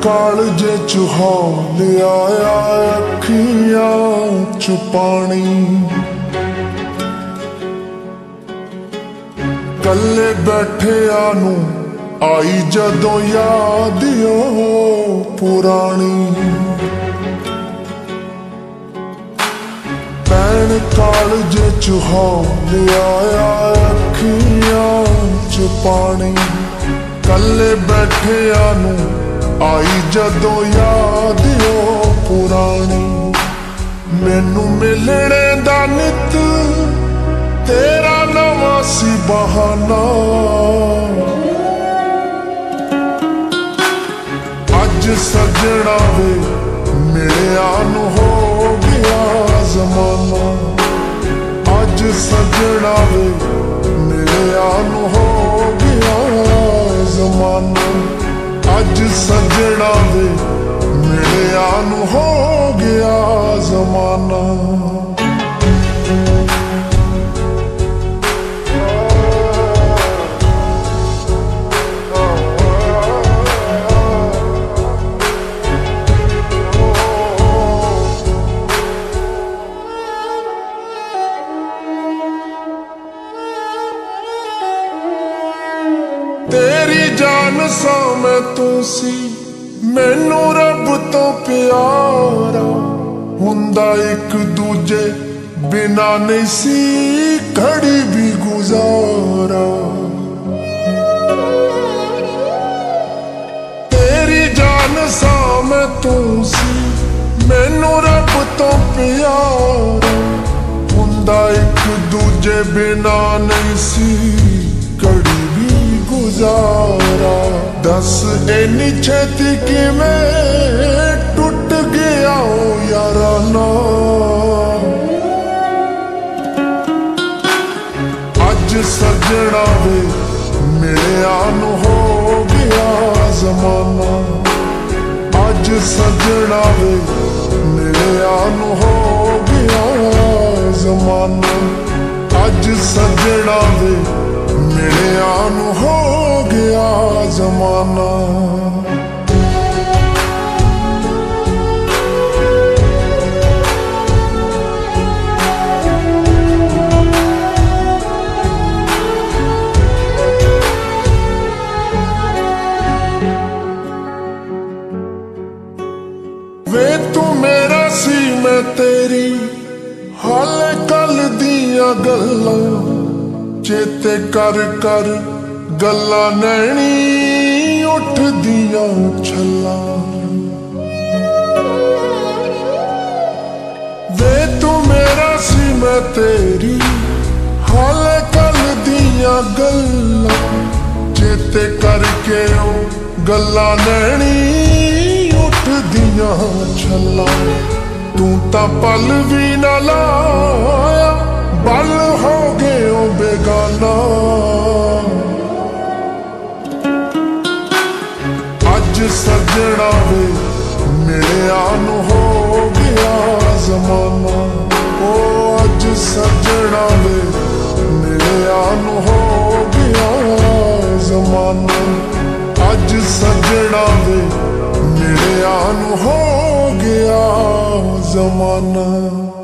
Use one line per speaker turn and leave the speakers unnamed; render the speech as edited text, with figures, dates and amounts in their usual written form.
कालजे च हौल आया अखियां च पानी कल्ले बैठिया नू आई जदों याद ओ पुरानी भैन कालजे च हौल आया अखियां च पानी कल्ले बैठिया नू आई जदों याद ओ पुरानी मैनू मिलने दा नित तेरा नवां सी बहाना अज सजना वे मिलिया नू हो गया जमाना अज सजना वे मिलिया नू हो गया जमाना अज सजना वे मिलिया नू हो गया जमाना तेरी जान सा मैं तू सी मैनू रब तो प्यारा हुंदा एक दूजे बिना नहीं सी घड़ी भी गुजारा तेरी जान सा मैं तू सी मैनू रब तो प्यारा हुंदा एक दूजे बिना नहीं सी घड़ी गुजारा दस इन्नी छेती किवें टुट गया ओ याराना अज सजना वे मिलिया नू हो गया जमाना अज सजना वे मिलिया नू हो गया जमाना अज सजना वे मिलिया नू हो गया जमाना वे तू मेरा सी मैं तेरी हाले कल दियां गल्लां चेते कर कर गल्लां नैनी उठ दियां छल्लां वे तू मेरा सी मैं तेरी हाले कल दियां गल्लां चेते करके ओ गल्लां नैनी उठ दियां छल्लां तू तां पल भी ना लाया बल हो गए ओ बेगाना अज सजना वे मिलिया नू हो गया जमाना ओ अज सजना वे मिलिया नू हो गया जमाना अज सजना वे मिलिया नू हो गया जमाना।